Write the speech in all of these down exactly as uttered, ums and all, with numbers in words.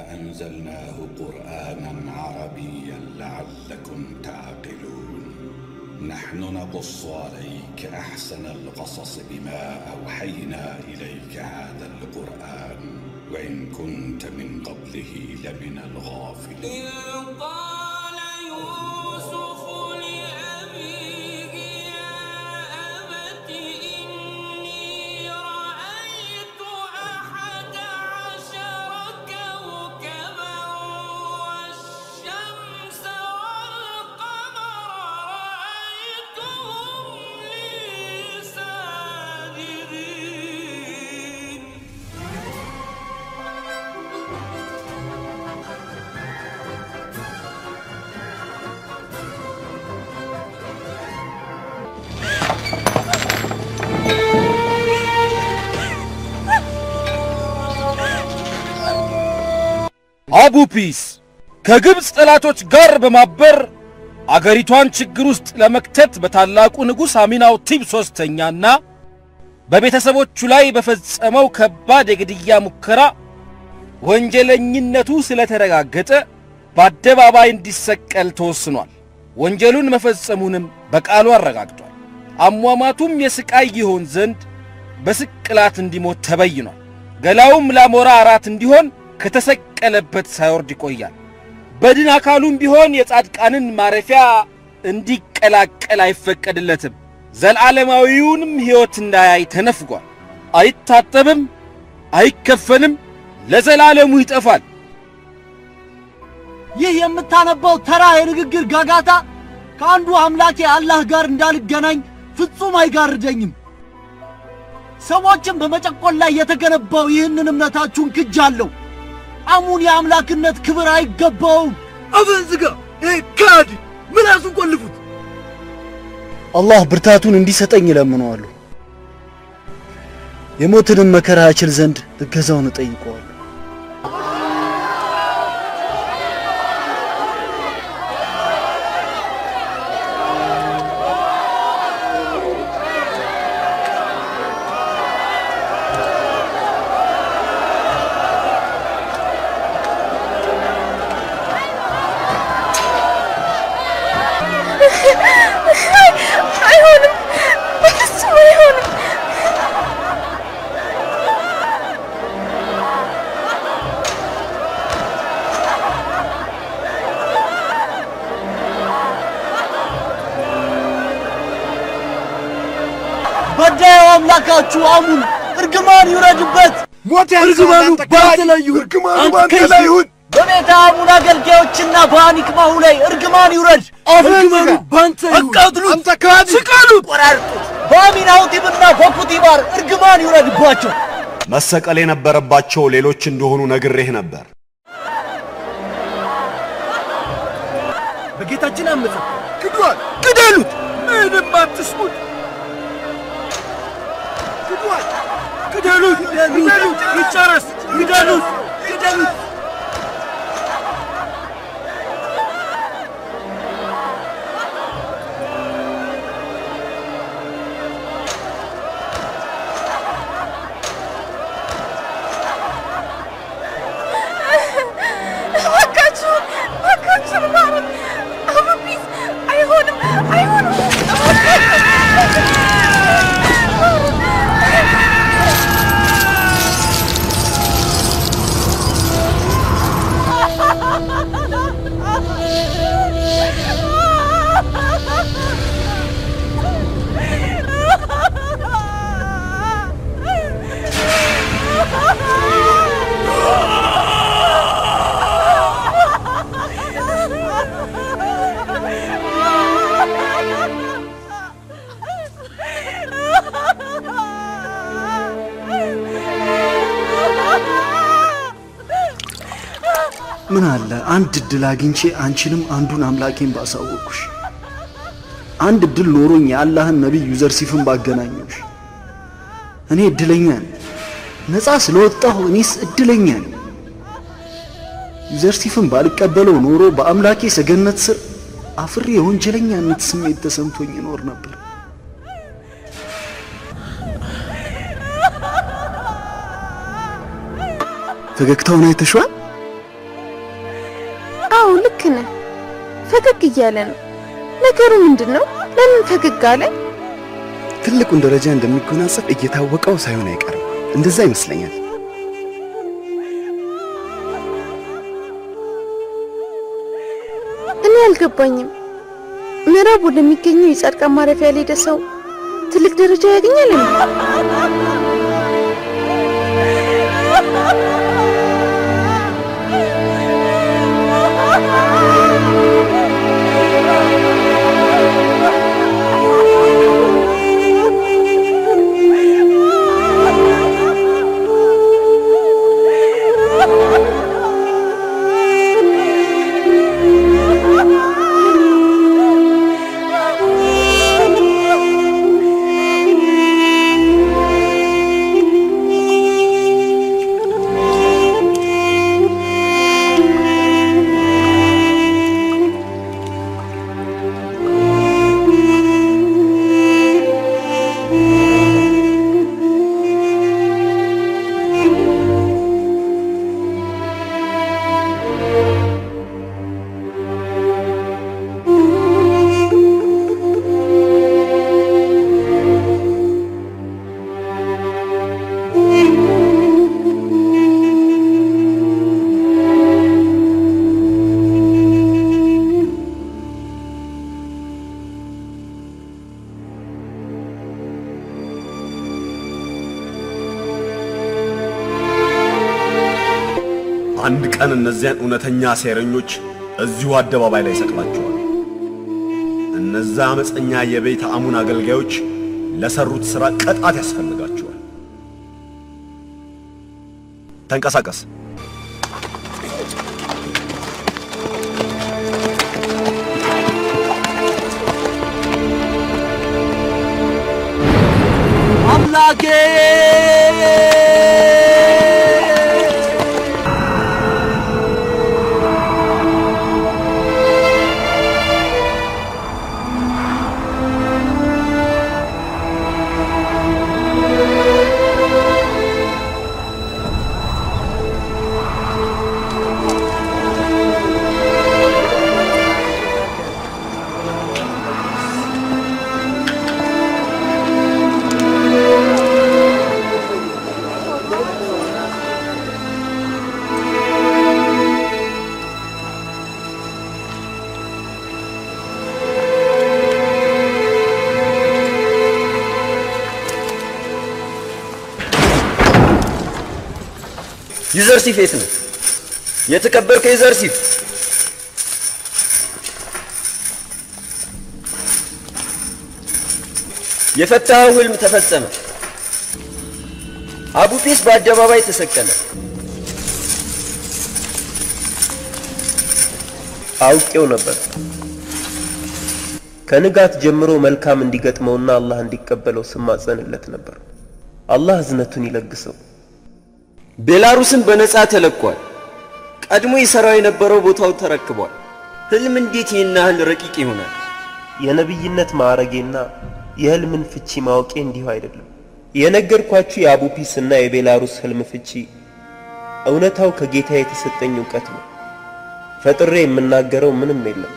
أنزلناه قرآنا عربيا لعلكم تعقلون نحن نقص عليك أحسن القصص بما أوحينا إليك هذا القرآن وإن كنت من قبله لمن الغافلين አቡ ፒስ ከግብጽ ጠላቶች ጋር በማበር አገሪቷን ችግር ውስጥ ለመክተት በታላቁ ንጉስ አሚናውቲብ ሶስተኛና በቤተሰቦቹ ላይ በፈጸመው ከባድ የግድያ ሙከራ ወንጀለኝነቱ ስለተረጋገጠ በአደባባይ እንዲሰቀል ተወስኗል። ወንጀሉን መፈጸሙንም በቃሉ አረጋግጧል። አሟሟቱም የስቃይ ይሆን ዘንድ በስቅላት እንዲሞት ተበይኗል። ገላውም ላሞራ አራት እንዲሆን ከተሰቀለበት ሳይወርድ ይቆያል። በድን አካሉም ቢሆን የጻድቃንን ማረፊያ እንዲቀላቀል አይፈቀድለትም። ዘላለማዊውንም ሕይወት እንዳያይ ተነፍጓል። አይታጠብም፣ አይከፈንም፣ ለዘላለሙ ይጠፋል። ይህ የምታነባው ተራ የንግግር ጋጋታ ከአንዱ አምላኬ አላህ ጋር እንዳልገናኝ ፍጹም አይጋርደኝም። ሰዎችን በመጨቆን ላይ የተገነባው ይህንን እምነታችሁን ክጃለሁ። አሙን የአምላክነት ክብር አይገባውም። አበዝጋ ካድ ምላሱን ቆልፉት። አላህ ብርታቱን እንዲሰጠኝ ለምነዋለሁ። የሞትንም መከራ እችል ዘንድ እገዛውን እጠይቀዋለሁ። በዳዩ አምላካችሁ አሙን እርግማን ይውረድበት። ሞት እርግማኑ ባንተ ላይ ይሁን፣ እርግማኑ ባንተ ላይ ይሁን። በቤተ አሙን አገልጋዮችና በአኒክማሁ ላይ እርግማን ይውረድ። እርግማኑ ባንተ ይሁን። አቃጥሉት፣ አንተ ካድ ስቀሉት፣ ቆራርጡት። በአሚናውቲብና በኩቲባር እርግማን ይውረድባቸው። መሰቀል የነበረባቸው ሌሎች እንደሆኑ ነግሬህ ነበር። በጌታችን አመፀ ግዷል፣ ግደሉት፣ ምንም አትስሙት። ግደሉት፣ ግደሉት፣ ይጨረስ፣ ግደሉት፣ ግደሉት። እባካችሁን፣ እባካችሁን ማሩን። አቡ ፒስ አይሆንም፣ አይሆንም። ምን አለ አንድ ድል አግኝቼ አንቺንም አንዱን አምላኬን ባሳወቅኩሽ። አንድ ድል ኖሮኝ የአላህን ነብይ ዩዘርሲፍን ባገናኘሁሽ። እኔ እድለኛ ነኝ። ነፃ ስለወጣሁ እኔስ እድለኛ ነኝ። ዩዘርሲፍን ባልቀበለው ኖሮ በአምላኬ ሰገነት ስር አፍሬ የወንጀለኛነት ስሜት ተሰምቶኝ ይኖር ነበር። ፈገግታውን አይተሽዋል? ፈገግ እያለ ነው። ነገሩ ምንድነው? ለምን ፈገግ አለ? ትልቁን ደረጃ እንደሚጎናጸፍ እየታወቀው ሳይሆን አይቀርም። እንደዛ ይመስለኛል። እኔ አልገባኝም። ምዕራብ ወደሚገኘው የጻድቃን ማረፊያ ላይ ደሰው ትልቅ ደረጃ ያገኛል እንዴ? አንድ ቀን እነዚያን እውነተኛ ሴረኞች እዚሁ አደባባይ ላይ ሰቅላቸዋል። እነዛ አመፀኛ የቤተ አሙን አገልጋዮች ለሰሩት ሥራ ቅጣት ያስፈልጋቸዋል። ተንቀሳቀስ። አምላኬ ዩዘርሲፍ የት ነው? የተከበርከው ዩዘርሲፍ፣ የፈታኸው ህልም ተፈጸመ። አቡጲስ በአደባባይ ተሰቀለ። አውቄው ነበር። ከንጋት ጀምሮ መልካም እንዲገጥመውና አላህ እንዲቀበለው ስማጸንለት ነበር። አላህ እዝነቱን ይለግሰው። ቤላሩስን በነጻ ተለቋል። ቀድሞ ይሰራው የነበረው ቦታው ተረክቧል። ህልም እንዴት ይህን ያህል ረቂቅ ይሆናል? የነብይነት ማዕረጌና የህልምን ፍቺ ማወቄ እንዲሁ አይደለም። የነገርኳችሁ የአቡጲስና የቤላሩስ ህልም ፍቺ እውነታው ከጌታ የተሰጠኝ ዕውቀት ነው። ፈጥሬ የምናገረው ምንም የለም።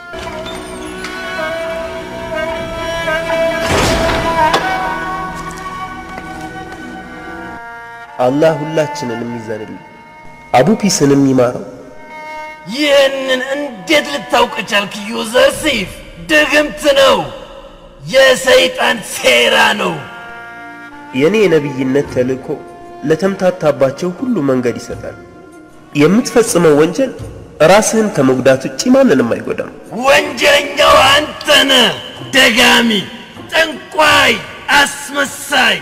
አላህ ሁላችንንም ይዘንልን፣ አቡጲስንም ይማረው። ይህንን እንዴት ልታውቅ ቻልክ ዩዘርሲፍ? ድግምት ነው፣ የሰይጣን ሴራ ነው። የኔ የነብይነት ተልእኮ ለተምታታባቸው ሁሉ መንገድ ይሰጣል። የምትፈጽመው ወንጀል ራስህን ከመጉዳት ውጪ ማንንም አይጎዳም። ወንጀለኛው አንተ ነህ፣ ደጋሚ፣ ጠንቋይ፣ አስመሳይ።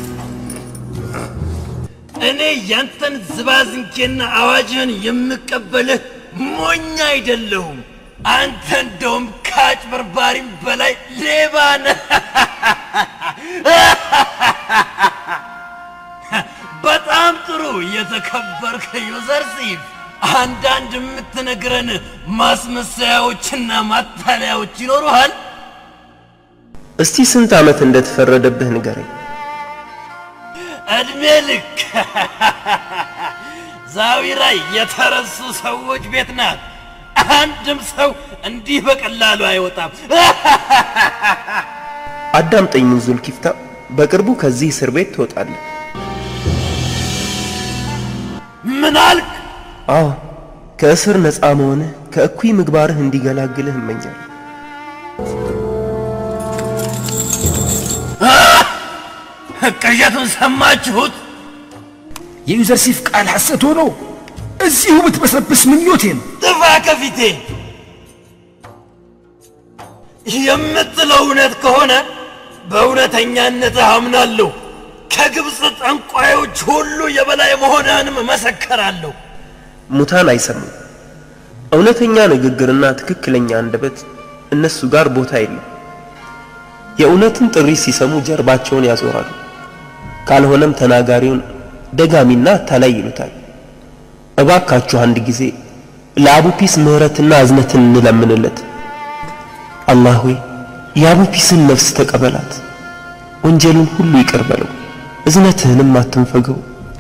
እኔ ያንተን ዝባዝንኬና አዋጅህን የምቀበልህ ሞኝ አይደለሁም። አንተ እንደውም ከአጭበርባሪም በላይ ሌባ ነህ። በጣም ጥሩ የተከበርከ ዩዘርሲፍ፣ አንዳንድ የምትነግረን ማስመሰያዎችና ማታለያዎች ይኖሩሃል? እስቲ ስንት ዓመት እንደተፈረደብህ ንገረኝ። እድሜ ልክ። ዛዊራ የተረሱ ሰዎች ቤት ናት። አንድም ሰው እንዲህ በቀላሉ አይወጣም። አዳምጠኝ ዙልኪፍታ፣ በቅርቡ ከዚህ እስር ቤት ትወጣለህ። ምን አልክ? አዎ ከእስር ነፃ መሆንህ ከእኩይ ምግባርህ እንዲገላግልህ እመኛለሁ። ቅዠቱን ሰማችሁት? የዩዘርሲፍ ቃል ሐሰት ሆኖ እዚሁ ብትበሰብስ ምኞቴ ነው። ጥፋ ከፊቴ። የምትለው እውነት ከሆነ በእውነተኛነትህ አምናለሁ። ከግብፅ ጠንቋዮች ሁሉ የበላይ መሆንህንም መሰከራለሁ። ሙታን አይሰሙም። እውነተኛ ንግግርና ትክክለኛ አንደበት እነሱ ጋር ቦታ የለም። የእውነትን ጥሪ ሲሰሙ ጀርባቸውን ያዞራሉ። ካልሆነም ተናጋሪውን ደጋሚና አታላይ ይሉታል። እባካችሁ አንድ ጊዜ ለአቡፒስ ምህረትና እዝነትን እንለምንለት። አላህ ሆይ የአቡፒስን ነፍስ ተቀበላት፣ ወንጀሉን ሁሉ ይቅር በለው፣ እዝነትህንም አትንፈገው።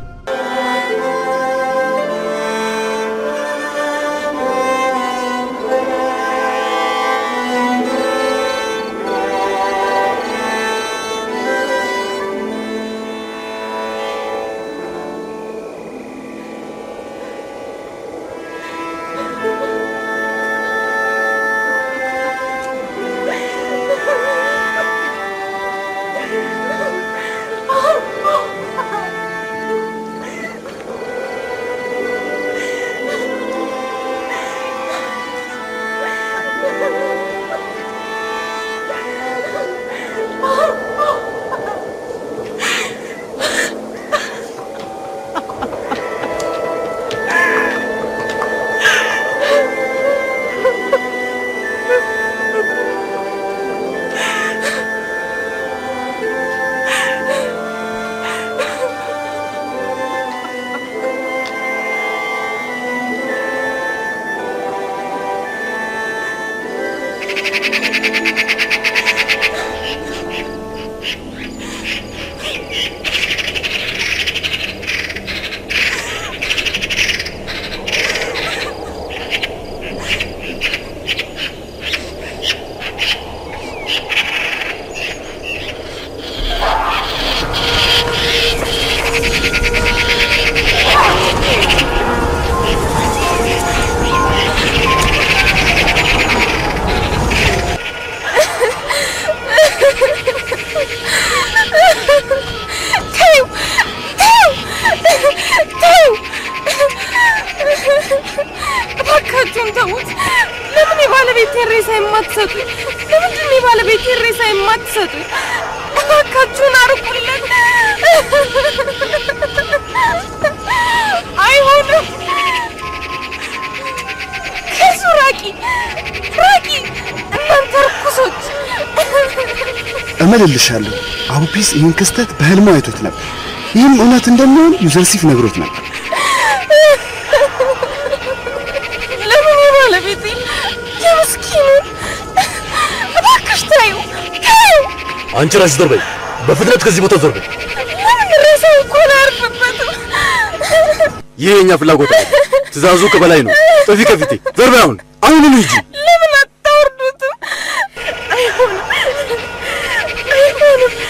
እመልልሻለሁ። አቡፒስ ይህን ክስተት በህልሙ አይቶት ነበር። ይህም እውነት እንደሚሆን ዩዘርሲፍ ነግሮት ነበር። ለምን የባለቤቴ የምስኪኑ እባክሽ ታዩ ታዩ። አንቺ ራስሽ ዞር በይ፣ በፍጥነት ከዚህ ቦታ ዞር በይ። ለምን ሬሳው እኮ አያርፍበትም? ይህ የእኛ ፍላጎት ነው። ትእዛዙ ከበላይ ነው። ጥፊ ከፊቴ ዞር በይ። አሁን አሁን ሂጂ። ለምን አታወርዱትም? አይሆንም አይሆንም።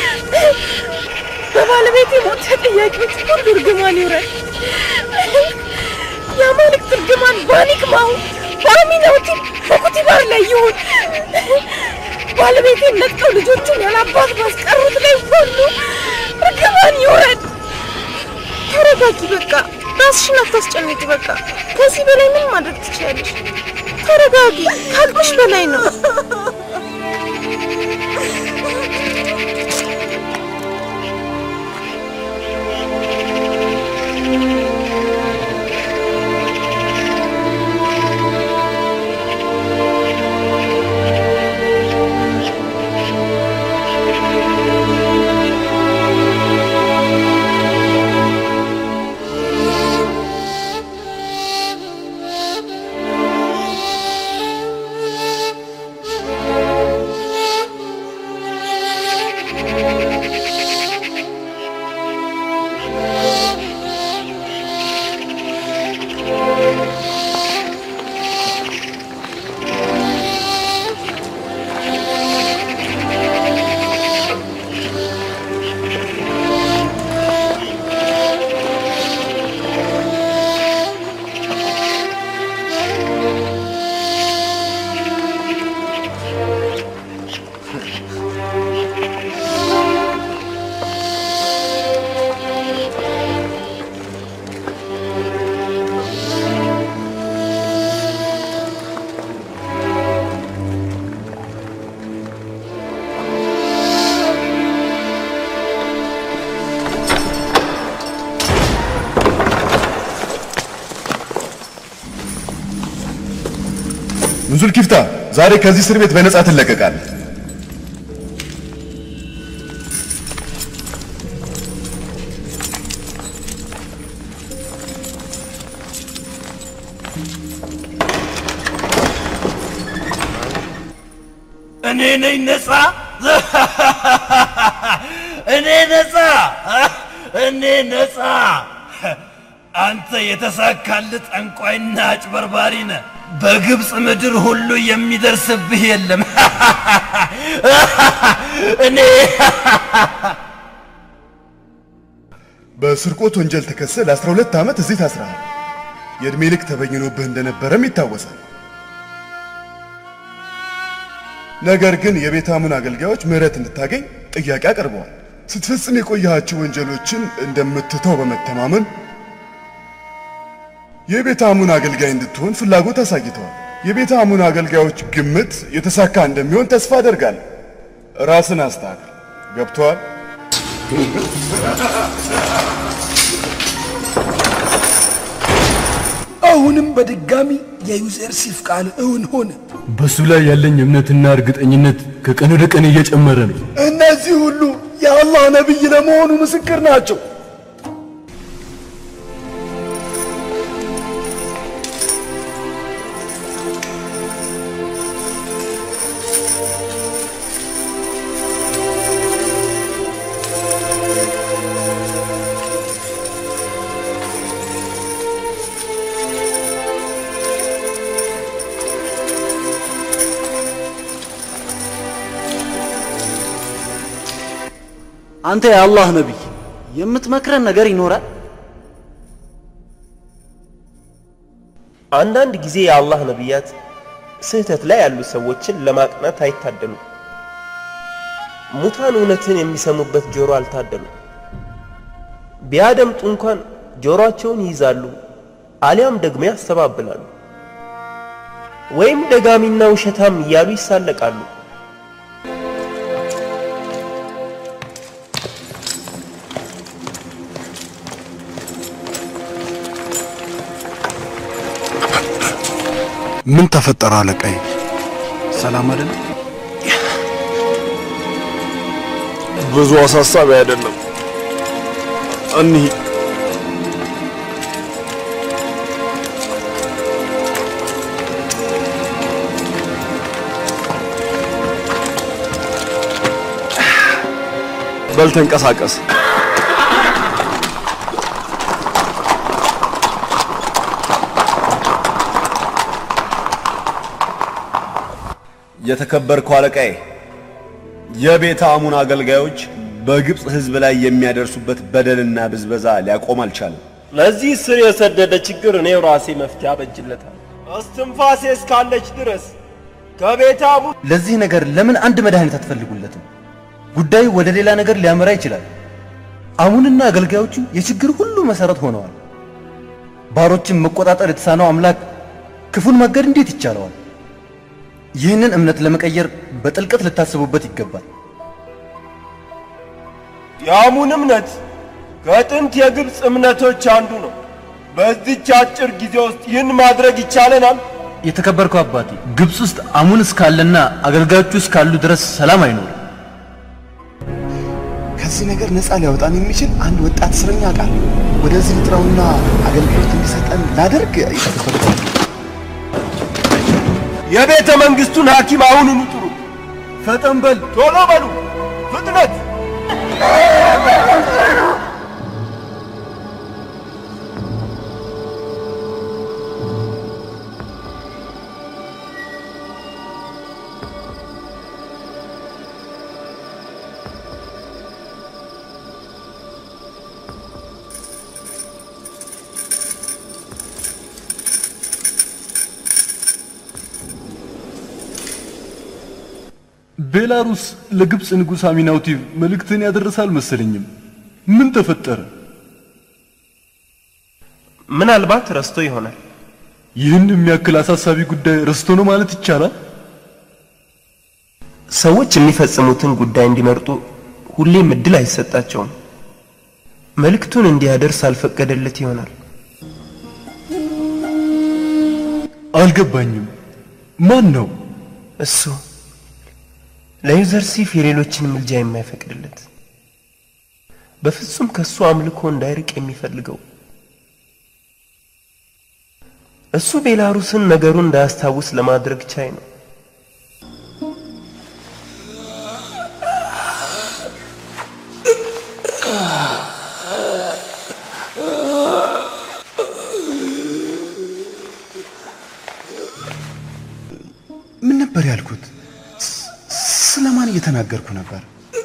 በባለቤቴ ሞት ተጠያቂዎች ሁሉ እርግማን ይውረድ። የአማልክት እርግማን ባኒክማው በአሚናውቲ በኩቲባር ላይ ይሁን። ባለቤቴን ነጥቀው ልጆቹን ያላባት ባስቀሩት ላይ ሁሉ እርግማን ይውረድ። ተረጋጊ፣ በቃ ራስሽን አታስጨንቂ። በቃ ከዚህ በላይ ምን ማድረግ ትችያለሽ? ተረጋጊ፣ ካልኩሽ በላይ ነው። ንዙል ኪፍታ ዛሬ ከዚህ እስር ቤት በነጻ ትለቀቃለህ። እኔ ነኝ ነጻ እኔ ነጻ እኔ ነጻ አንተ የተሳካልህ ጠንቋይና አጭበርባሪ ነህ በግብጽ ምድር ሁሉ የሚደርስብህ የለም እኔ በስርቆት ወንጀል ተከሰህ ለአስራ ሁለት ዓመት እዚህ ታስረሃል። የእድሜ ልክ ተበይኖብህ እንደነበረም ይታወሳል። ነገር ግን የቤተ አሙን አገልጋዮች ምህረት እንድታገኝ ጥያቄ አቀርበዋል። ስትፈጽም የቆያቸው ወንጀሎችን እንደምትተው በመተማመን የቤተ አሙን አገልጋይ እንድትሆን ፍላጎት አሳይተዋል። የቤተ አሙን አገልጋዮች ግምት የተሳካ እንደሚሆን ተስፋ አደርጋለሁ። ራስን አስተካክል። ገብቷል? አሁንም በድጋሚ የዩዘርሲፍ ቃል እውን ሆነ። በሱ ላይ ያለኝ እምነትና እርግጠኝነት ከቀን ወደ ቀን እየጨመረ ነው። እነዚህ ሁሉ የአላህ ነብይ ለመሆኑ ምስክር ናቸው። አንተ የአላህ ነብይ የምትመክረን ነገር ይኖራል? አንዳንድ ጊዜ የአላህ ነብያት ስህተት ላይ ያሉ ሰዎችን ለማቅናት አይታደሉም። ሙታን እውነትን የሚሰሙበት ጆሮ አልታደሉም። ቢያደምጡ እንኳን ጆሮአቸውን ይይዛሉ አሊያም ደግሞ ያስተባብላሉ ወይም ደጋሚና ውሸታም እያሉ ይሳለቃሉ። ምን ተፈጠረ አለቃዬ? ሰላም አይደል? ብዙ አሳሳቢ አይደለም። እንሂ በል ተንቀሳቀስ። የተከበርከው አለቃዬ፣ የቤተ አሙን አገልጋዮች በግብጽ ህዝብ ላይ የሚያደርሱበት በደልና ብዝበዛ ሊያቆም አልቻለም። ለዚህ ስር የሰደደ ችግር እኔው ራሴ መፍትሄ አበጅለታል። እስትንፋሴ እስካለች ድረስ ከቤተ አሙን ለዚህ ነገር ለምን አንድ መድኃኒት አትፈልጉለትም? ጉዳዩ ወደ ሌላ ነገር ሊያመራ ይችላል። አሙንና አገልጋዮቹ የችግር ሁሉ መሰረት ሆነዋል። ባሮችን መቆጣጠር የተሳነው አምላክ ክፉን ማገድ እንዴት ይቻለዋል? ይህንን እምነት ለመቀየር በጥልቀት ልታስቡበት ይገባል። የአሙን እምነት ከጥንት የግብጽ እምነቶች አንዱ ነው። በዚህች አጭር ጊዜ ውስጥ ይህን ማድረግ ይቻለናል? የተከበርከው አባቴ፣ ግብጽ ውስጥ አሙን እስካለና አገልጋዮቹ እስካሉ ድረስ ሰላም አይኖርም። ከዚህ ነገር ነፃ ሊያወጣን የሚችል አንድ ወጣት እስረኛ ቃል ወደዚህ ልጥራውና አገልግሎት እንዲሰጠን ላደርግ የተከበርከው የቤተ መንግስቱን ሐኪም አሁኑኑ ጥሩ። ፈጠን በል፣ ቶሎ በሉ፣ ፍጥነት! ቤላሩስ ለግብጽ ንጉስ አሚናውቲቭ መልእክትን ያደርሳል መሰለኝም። ምን ተፈጠረ? ምናልባት ረስቶ ይሆናል። ይህን የሚያክል አሳሳቢ ጉዳይ ረስቶ ነው ማለት ይቻላል? ሰዎች የሚፈጽሙትን ጉዳይ እንዲመርጡ ሁሌም እድል አይሰጣቸውም። መልእክቱን እንዲያደርስ አልፈቀደለት ይሆናል። አልገባኝም። ማን ነው እሱ? ለዩዘርሲፍ የሌሎችን ምልጃ የማይፈቅድለት በፍጹም ከሱ አምልኮ እንዳይርቅ የሚፈልገው እሱ ቤላሩስን ነገሩን እንዳያስታውስ ለማድረግ ቻይ ነው። ምን ነበር ያልኩት? ስለማን እየተናገርኩ ነበር?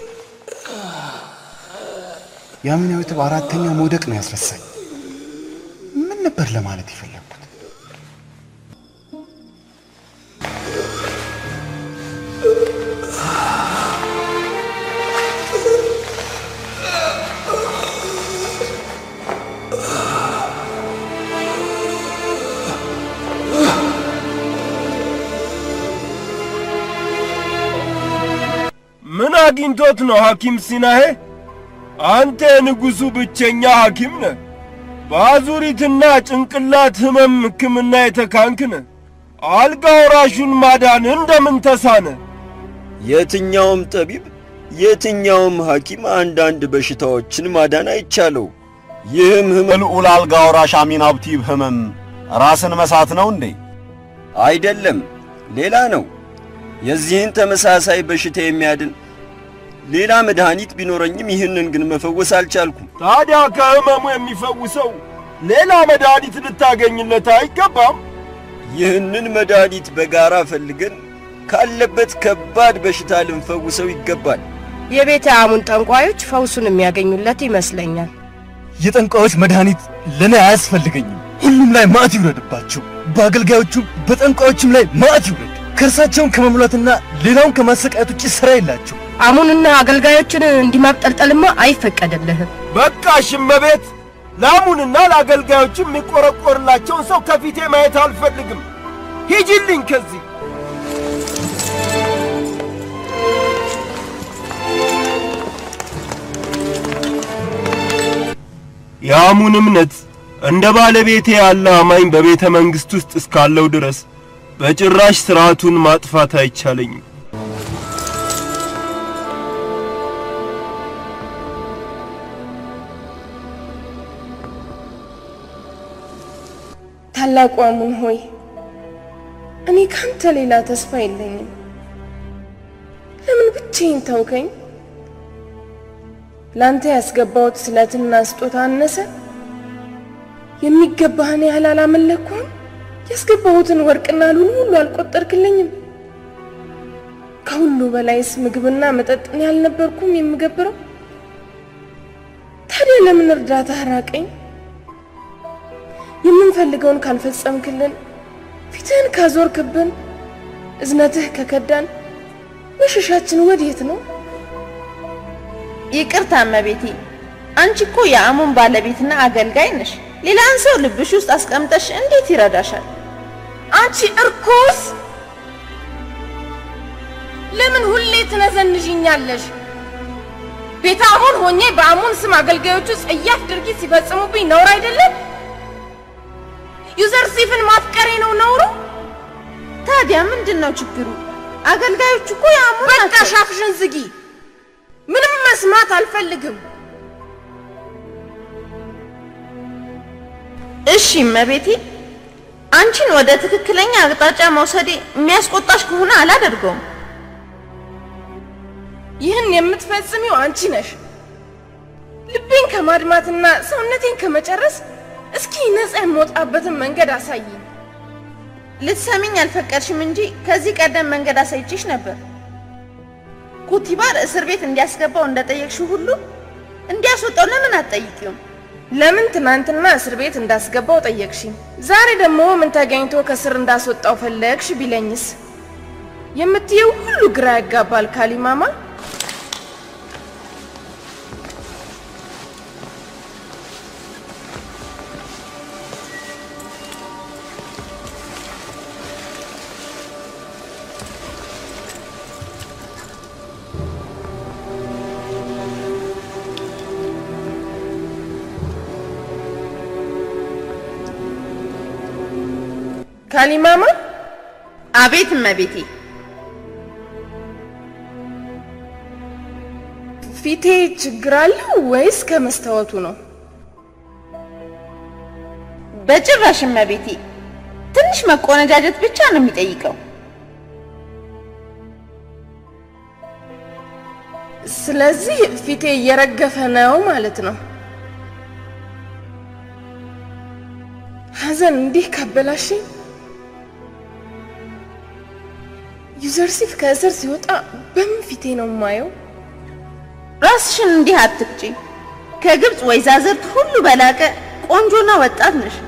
የአሚናዊት በአራተኛ መውደቅ ነው ያስረሳኝ። ምን ነበር ለማለት ይፈልጋል? ምን አግኝቶት ነው ሐኪም ሲናሄ? አንተ ንጉሱ ብቸኛ ሐኪም ነህ። በአዙሪትና ጭንቅላት ህመም ሕክምና የተካንክ ነህ። አልጋ ወራሹን ማዳን እንደምን ተሳነ? የትኛውም ጠቢብ የትኛውም ሐኪም አንዳንድ በሽታዎችን ማዳን አይቻለው። ይህም ህመም ልዑል አልጋ ወራሽ አሚናብቲብ ህመም ራስን መሳት ነው እንዴ? አይደለም፣ ሌላ ነው። የዚህን ተመሳሳይ በሽታ የሚያድን ሌላ መድኃኒት ቢኖረኝም ይህንን ግን መፈወስ አልቻልኩም። ታዲያ ከህመሙ የሚፈውሰው ሌላ መድኃኒት ልታገኝለት አይገባም? ይህንን መድኃኒት በጋራ ፈልገን ካለበት ከባድ በሽታ ልንፈውሰው ይገባል። የቤተ አሙን ጠንቋዮች ፈውሱን የሚያገኙለት ይመስለኛል። የጠንቋዮች መድኃኒት ለኔ አያስፈልገኝም። ሁሉም ላይ ማዕት ይውረድባቸው። በአገልጋዮቹም በጠንቋዮችም ላይ ማዕት ይውረድ። ከርሳቸውን ከመሙላትና ሌላውን ከማሰቃየት ውጪ ስራ የላቸው። አሙንና አገልጋዮችን እንዲማብጠልጠልማ አይፈቀድልህም። በቃ ሽመቤት፣ ለአሙንና ለአገልጋዮች የሚቆረቆርላቸውን ሰው ከፊቴ ማየት አልፈልግም። ሂጂልኝ ከዚህ። የአሙን እምነት እንደ ባለቤቴ ያለ አማኝ በቤተ መንግስት ውስጥ እስካለው ድረስ በጭራሽ ስርዓቱን ማጥፋት አይቻለኝም። ታላቁ አሙን ሆይ እኔ ካንተ ሌላ ተስፋ የለኝም። ለምን ብቻዬን ተውከኝ? ላንተ ያስገባሁት ስለትና ስጦታ አነሰ? የሚገባህን ያህል አላመለኩም? ያስገባሁትን ወርቅና ሉል ሁሉ አልቆጠርክልኝም? ከሁሉ በላይስ ምግብና መጠጥን ያልነበርኩም የምገብረው? ታዲያ ለምን እርዳታ ራቀኝ? የምንፈልገውን ካልፈጸምክልን፣ ፊትህን ካዞርክብን፣ እዝነትህ ከከዳን መሸሻችን ወዴት ነው? ይቅርታ እመቤቴ፣ አንቺ እኮ የአሙን ባለቤትና አገልጋይ ነሽ። ሌላን ሰው ልብሽ ውስጥ አስቀምጠሽ እንዴት ይረዳሻል? አንቺ እርኩስ! ለምን ሁሌ ትነዘንዥኛለሽ? ቤተ አሙን ሆኜ በአሙን ስም አገልጋዮቹ ጸያፍ ድርጊት ሲፈጽሙብኝ ነውር አይደለም? ዩዘርሲፍን ማፍቀሬ ነው ነውሩ? ታዲያ ምንድነው ችግሩ? አገልጋዮቹ እኮ የአሙን ናቸው። በቃ ሻፍሽን ዝጊ። ምንም መስማት አልፈልግም። እሺ እመቤቴ፣ አንቺን ወደ ትክክለኛ አቅጣጫ መውሰዴ የሚያስቆጣሽ ከሆነ አላደርገውም። ይህን የምትፈጽሚው አንቺ ነሽ። ልቤን ከማድማትና ሰውነቴን ከመጨረስ እስኪ ነፃ የምወጣበትን መንገድ አሳይኝ። ልትሰሚኝ አልፈቀድሽም እንጂ ከዚህ ቀደም መንገድ አሳይቼሽ ነበር። ኩቲባር እስር ቤት እንዲያስገባው እንደጠየቅሽው ሁሉ እንዲያስወጣው ለምን አትጠይቂውም? ለምን ትናንትና እስር ቤት እንዳስገባው ጠየቅሽኝ? ዛሬ ደግሞ ምን ተገኝቶ ከስር እንዳስወጣው ፈለግሽ ቢለኝስ? የምትየው ሁሉ ግራ ያጋባል ካሊማማ። ካሊማማ አቤት እመቤቴ። ፊቴ ችግር አለው ወይስ ከመስታወቱ ነው? በጭራሽ እመቤቴ፣ ትንሽ መቆነጃጀት ብቻ ነው የሚጠይቀው። ስለዚህ ፊቴ እየረገፈ ነው ማለት ነው። ሐዘን እንዲህ ካበላሽኝ ዩዘርሲፍ ከእስር ሲወጣ በምን ፊቴ ነው የማየው? ራስሽን እንዲህ አትቅጪ። ከግብጽ ወይዛዝርት ሁሉ በላቀ ቆንጆና ወጣት ነሽ።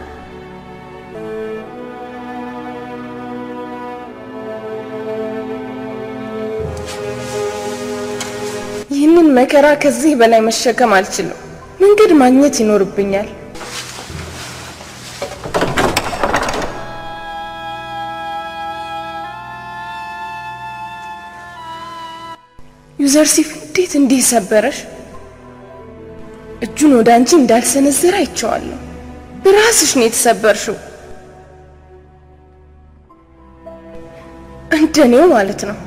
ይህንን መከራ ከዚህ በላይ መሸከም አልችልም። መንገድ ማግኘት ይኖርብኛል። ዩዘርሲፍ እንዴት እንዲህ ሰበረሽ? እጁን ወደ አንቺ እንዳልሰነዘረ አይቼዋለሁ። በራስሽ ነው የተሰበርሽው። እንደኔው ማለት ነው።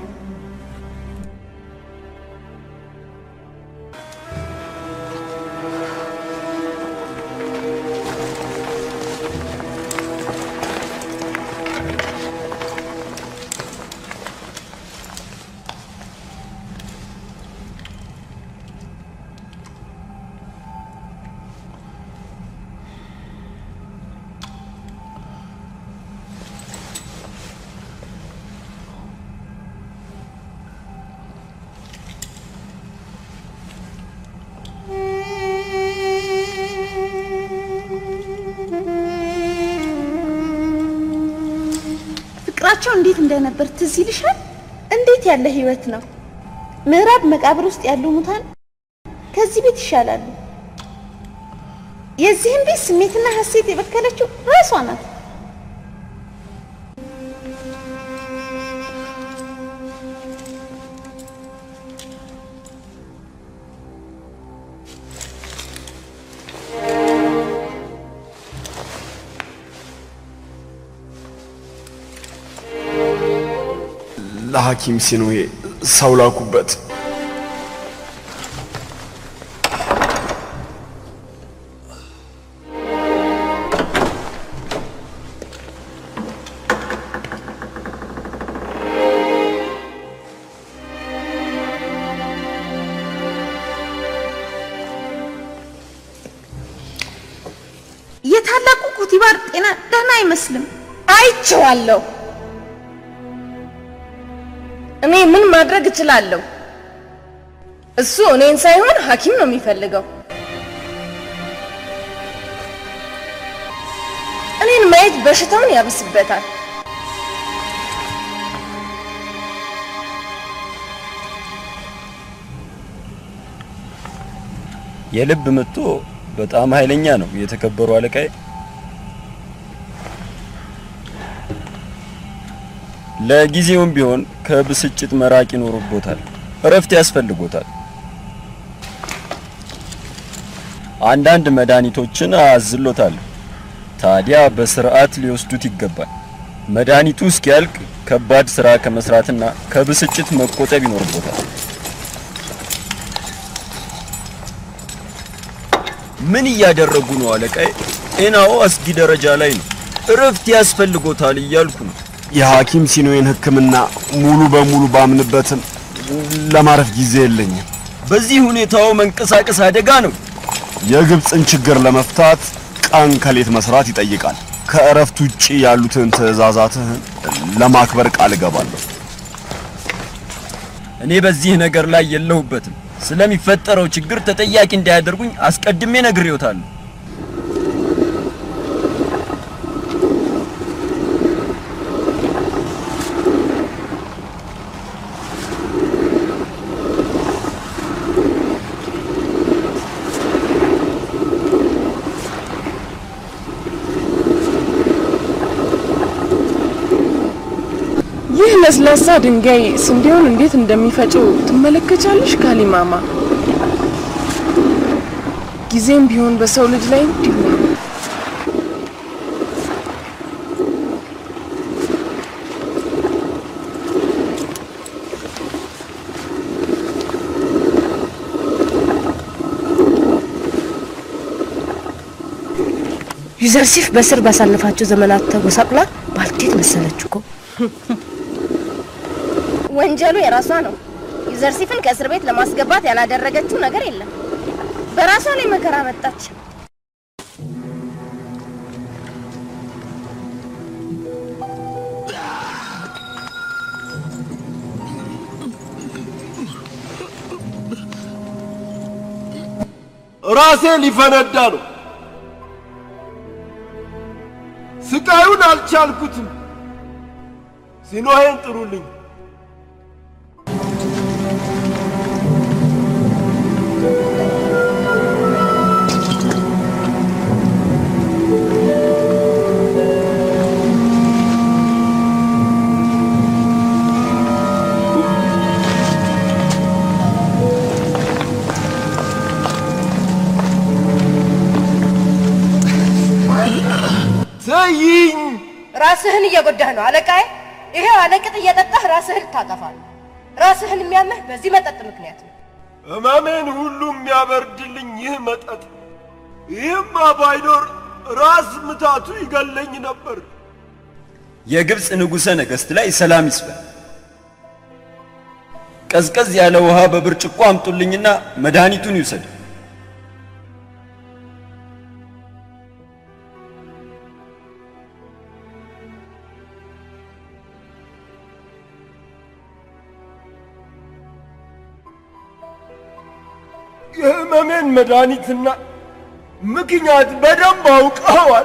ፍቅራቸው እንዴት እንደነበር ትዝ ይልሻል? እንዴት ያለ ህይወት ነው! ምዕራብ መቃብር ውስጥ ያሉ ሙታን ከዚህ ቤት ይሻላሉ። የዚህን ቤት ስሜትና ሐሴት የበከለችው ራሷ ናት። ለሐኪም ሲኖዬ ሰው ላኩበት። የታላቁ ኩቲባር ጤና ደህና አይመስልም። አይቼዋለሁ። እኔ ምን ማድረግ እችላለሁ? እሱ እኔን ሳይሆን ሐኪም ነው የሚፈልገው። እኔን ማየት በሽታውን ያብስበታል። የልብ ምቶ በጣም ኃይለኛ ነው የተከበሩ አለቃዬ። ለጊዜውም ቢሆን ከብስጭት መራቅ ይኖርቦታል። እረፍት ያስፈልጎታል። አንዳንድ መድኃኒቶችን አዝሎታል። ታዲያ በስርዓት ሊወስዱት ይገባል። መድኃኒቱ እስኪያልቅ ከባድ ስራ ከመስራትና ከብስጭት መቆጠብ ይኖርቦታል። ምን እያደረጉ ነው አለቃዬ? ጤናው አስጊ ደረጃ ላይ ነው። እረፍት ያስፈልጎታል እያልኩ ነው። የሐኪም ሲኖዬን ሕክምና ሙሉ በሙሉ ባምንበትም ለማረፍ ጊዜ የለኝም። በዚህ ሁኔታው መንቀሳቀስ አደጋ ነው። የግብጽን ችግር ለመፍታት ቀን ከሌት መስራት ይጠይቃል። ከእረፍት ውጪ ያሉትን ትዕዛዛትህን ለማክበር ቃል እገባለሁ። እኔ በዚህ ነገር ላይ የለሁበትም። ስለሚፈጠረው ችግር ተጠያቂ እንዳያደርጉኝ አስቀድሜ ነግሬዎታለሁ። ይህ ለስላሳ ድንጋይ ስንዴውን እንዴት እንደሚፈጨው ትመለከቻለሽ ካሊማማ? ጊዜም ቢሆን በሰው ልጅ ላይ እንዲሁ ነው። ዩዘርሲፍ በስር ባሳለፋቸው ዘመናት ተጎሳቅላ ባልቴት መሰለች እኮ። ወንጀሉ የራሷ ነው። ዩዘርሲፍን ከእስር ቤት ለማስገባት ያላደረገችው ነገር የለም። በራሷ ላይ መከራ መጣች። ራሴ ሊፈነዳ ነው። ስቃዩን አልቻልኩትም። ሲኖሄን ጥሩልኝ። ተይኝ። ራስህን እየጎዳህ ነው አለቃዬ። ይሄው አለቅጥ እየጠጣህ ራስህን ታጠፋለህ። ራስህን የሚያመህ በዚህ መጠጥ ምክንያት ነው። ህመሜን ሁሉ የሚያበርድልኝ ይህ መጠጥ። ይህማ ባይኖር ራስ ምታቱ ይገለኝ ነበር። የግብፅ ንጉሠ ነገሥት ላይ ሰላም ይስፈን። ቀዝቀዝ ያለ ውሃ በብርጭቆ አምጡልኝና መድኃኒቱን ይውሰድ። የህመሜን መድኃኒትና ምክንያት በደንብ አውቀዋል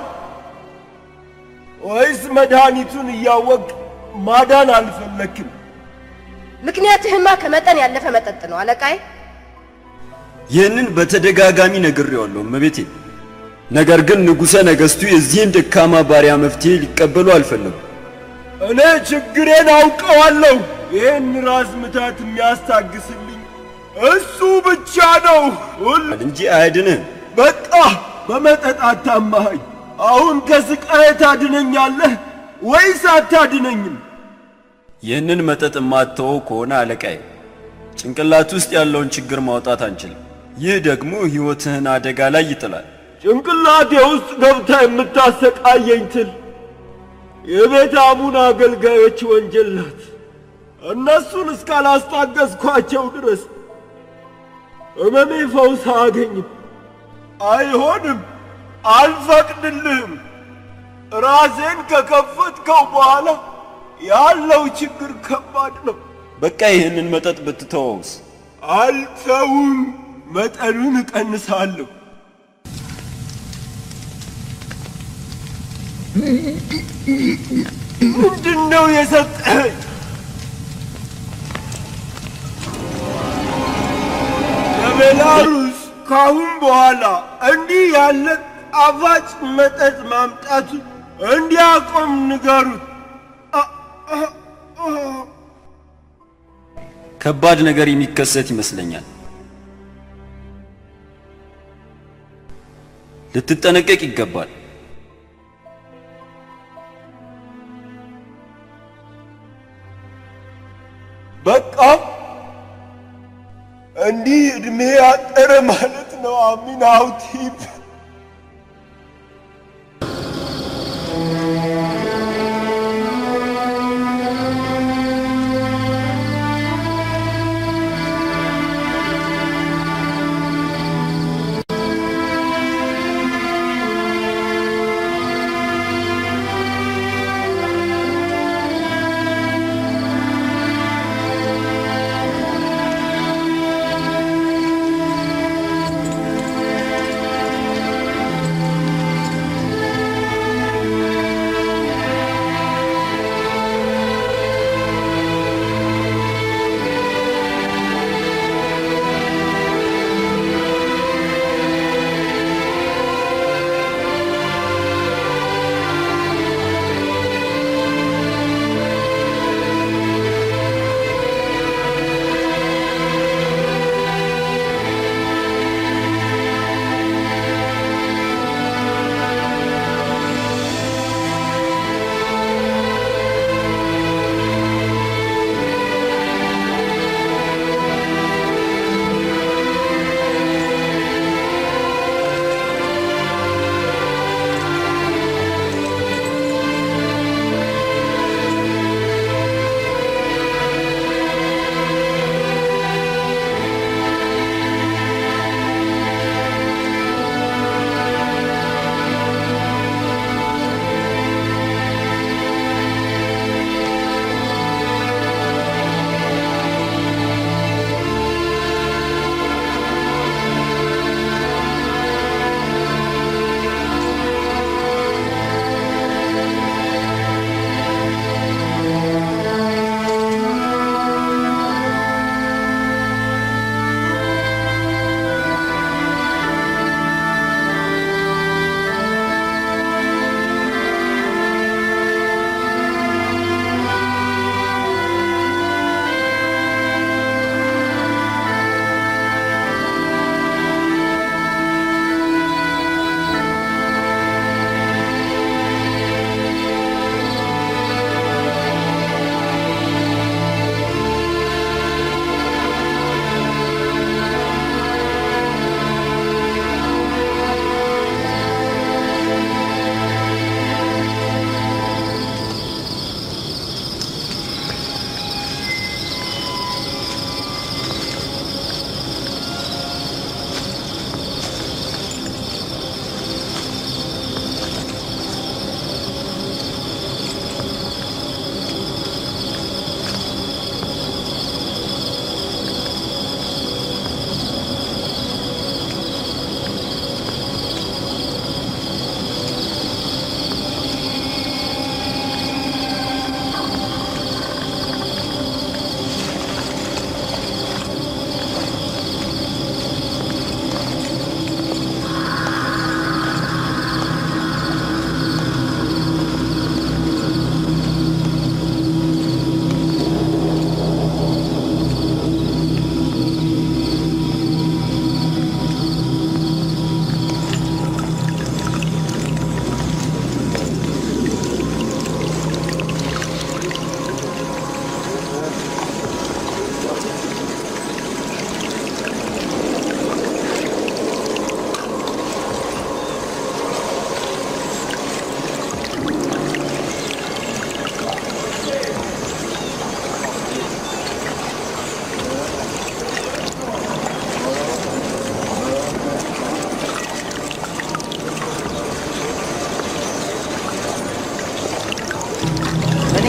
ወይስ መድኃኒቱን እያወቅ ማዳን አልፈለክም? ምክንያትህማ ከመጠን ያለፈ መጠጥ ነው አለቃዬ። ይህንን በተደጋጋሚ ነግሬዋለሁ እመቤቴ። ነገር ግን ንጉሠ ነገሥቱ የዚህን ደካማ ባሪያ መፍትሄ ሊቀበሉ አልፈለጉም። እኔ ችግሬን አውቀዋለሁ። ይህን ራስ ምታት የሚያስታግስልኝ እሱ ብቻ ነው እንጂ አያድንህም። በቃ በመጠጥ አታማኸኝ። አሁን ከስቃዬ ታድነኛለህ ወይስ አታድነኝም? ይህንን መጠጥ የማትተወው ከሆነ አለቃዬ ጭንቅላት ውስጥ ያለውን ችግር ማውጣት አንችልም። ይህ ደግሞ ሕይወትህን አደጋ ላይ ይጥላል። ጭንቅላቴ ውስጥ ገብታ የምታሰቃየኝ ትል የቤተ አሙን አገልጋዮች ወንጀል ናት። እነሱን እስካላስታገስኳቸው ድረስ ህመሜ ፈውስ አያገኝም። አይሆንም፣ አልፈቅድልህም። ራሴን ከከፈትከው በኋላ ያለው ችግር ከባድ ነው። በቃ ይህንን መጠጥ ብትተወውስ? አልተውም፣ መጠኑን እቀንሳለሁ። ምንድነው የሰጠኸኝ? ቤላሩስ ካሁን በኋላ እንዲህ ያለ ጣፋጭ መጠጥ ማምጣቱ እንዲያቆም ንገሩት። ከባድ ነገር የሚከሰት ይመስለኛል። ልትጠነቀቅ ይገባል። በቃ እንዲህ እድሜ አጠረ ማለት ነው። አሚናውቲብ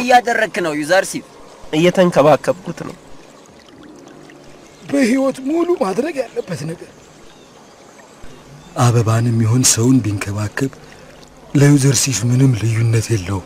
እያደረክ ነው ዩዘርሲፍ? እየተንከባከብኩት ነው። በህይወት ሙሉ ማድረግ ያለበት ነገር አበባንም ይሁን ሰውን ቢንከባከብ ለዩዘርሲፍ ምንም ልዩነት የለውም።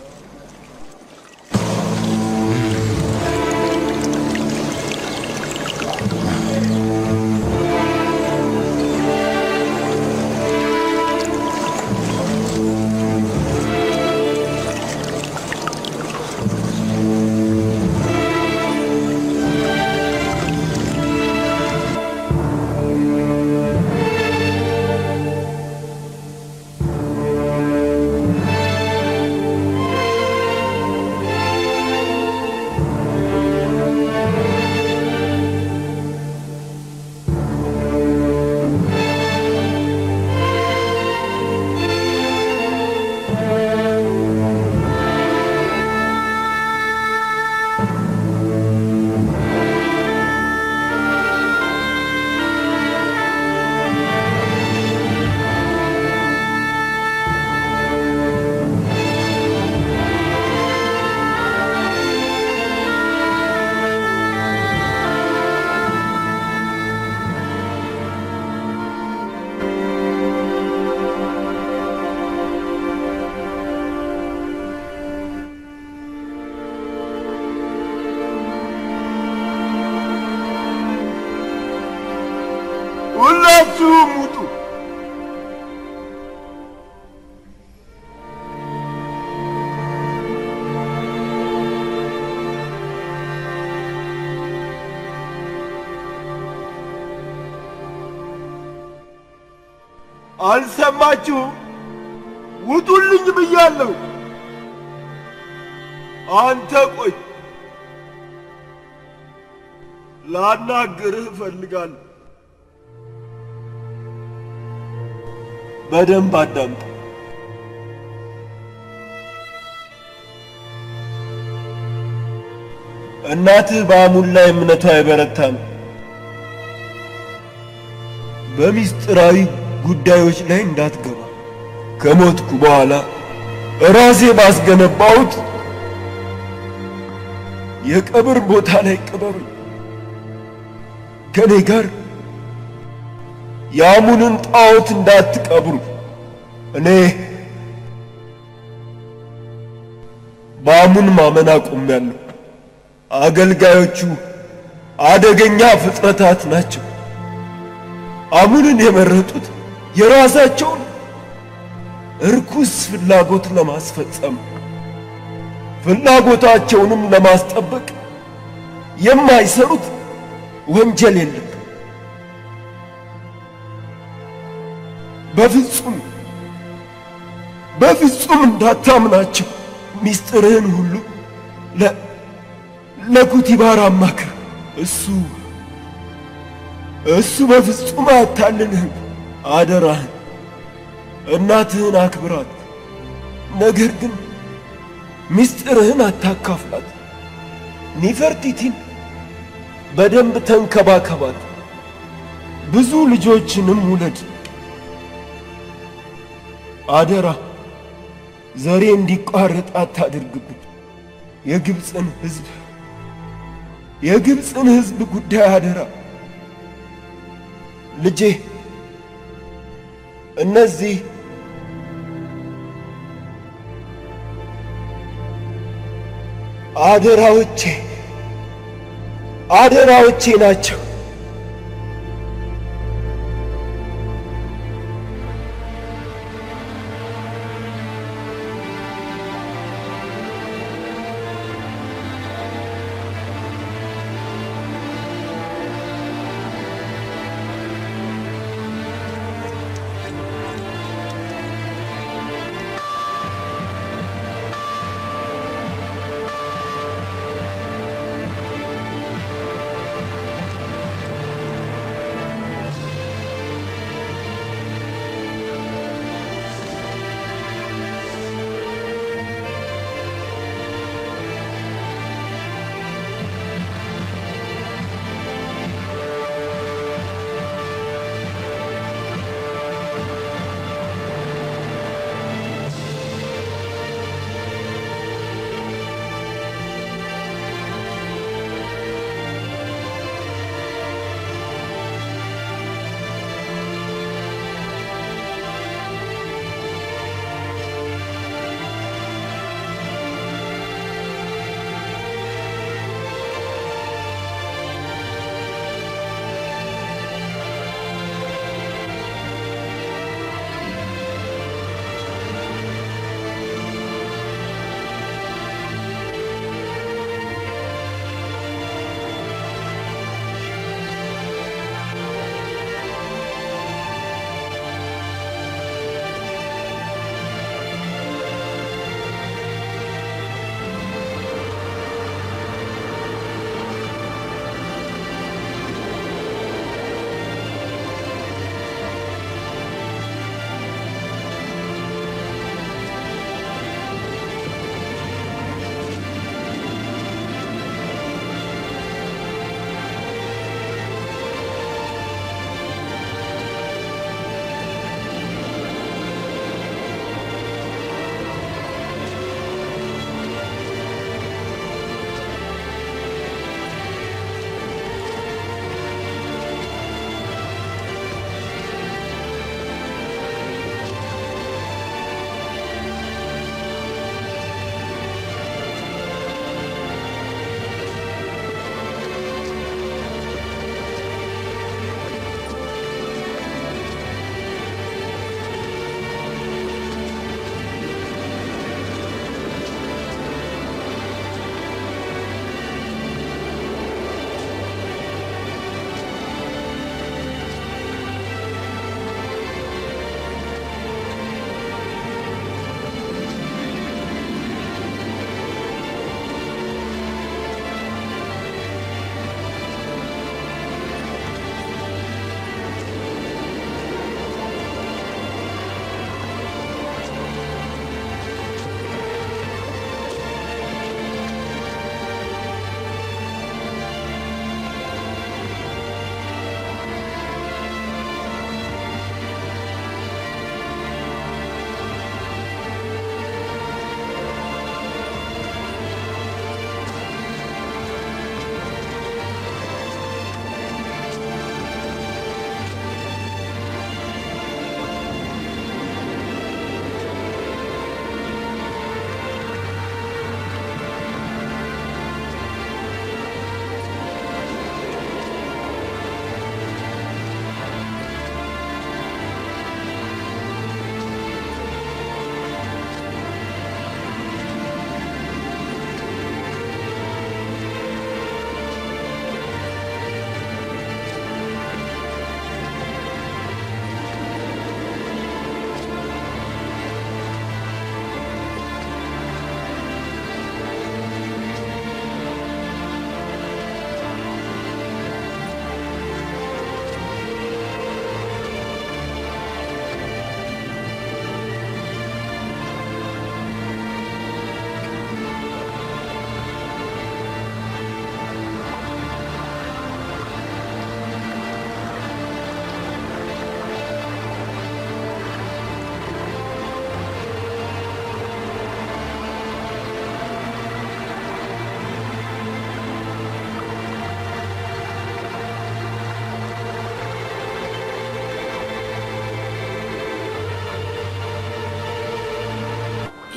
ሁላችሁም ውጡ። አልሰማችሁም? ውጡልኝ ብያለሁ። አንተ ቆይ፣ ላናግርህ እፈልጋለሁ። በደንብ አዳምጥ። እናትህ በአሙን ላይ እምነቷ የበረታ ነው። በሚስጥራዊ ጉዳዮች ላይ እንዳትገባ። ከሞትኩ በኋላ ራሴ ባስገነባሁት የቀብር ቦታ ላይ ቅበሩኝ። ከኔ ጋር የአሙንን ጣዖት እንዳትቀብሩ። እኔ በአሙን ማመን አቁሜያለሁ። አገልጋዮቹ አደገኛ ፍጥረታት ናቸው። አሙንን የመረጡት የራሳቸውን እርኩስ ፍላጎት ለማስፈጸም ፍላጎታቸውንም ለማስጠበቅ የማይሰሩት ወንጀል የለም። በፍጹም በፍጹም እንዳታምናቸው። ሚስጥርህን ሁሉ ለ ለኩቲባር አማክር። እሱ እሱ በፍጹም አያታልልህም። አደራህን እናትህን አክብራት። ነገር ግን ሚስጥርህን አታካፍላት። ኒፈርቲቲን በደንብ ተንከባከባት። ብዙ ልጆችንም ውለድ። አደራ ዘሬ እንዲቋረጥ አታድርግብኝ። የግብፅን ህዝብ የግብፅን ህዝብ ጉዳይ አደራ። ልጄ እነዚህ አደራዎቼ አደራዎቼ ናቸው።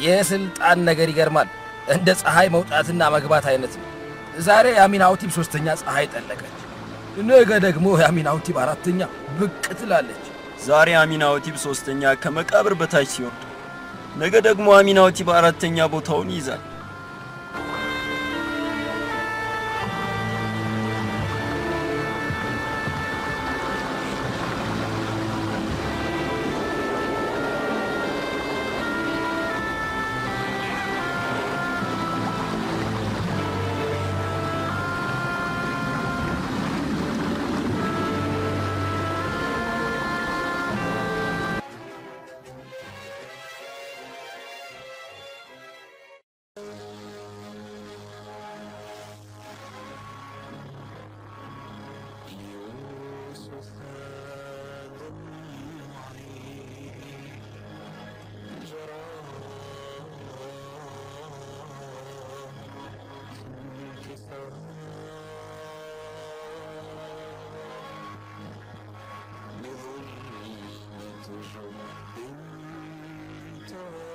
የስልጣን ነገር ይገርማል። እንደ ፀሐይ መውጣትና መግባት አይነት ነው። ዛሬ የአሚናውቲብ ሶስተኛ ፀሐይ ጠለቀች። ነገ ደግሞ የአሚናውቲብ አራተኛ ብቅ ትላለች። ዛሬ አሚናውቲብ ሶስተኛ ከመቃብር በታች ሲወርድ፣ ነገ ደግሞ አሚናውቲብ አራተኛ ቦታውን ይይዛል። Never leave to